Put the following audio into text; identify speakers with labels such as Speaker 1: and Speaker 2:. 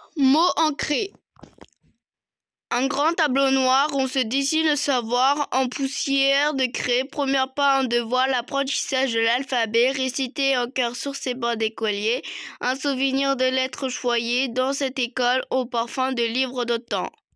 Speaker 1: Mots ancrés. Un grand tableau noir, on se dessine le savoir en poussière de craie. Premier pas en devoir, l'apprentissage de l'alphabet, récité en chœur sur ses bancs d'écolier. Un souvenir de lettres choyées dans cette école au parfum de livres d'autant.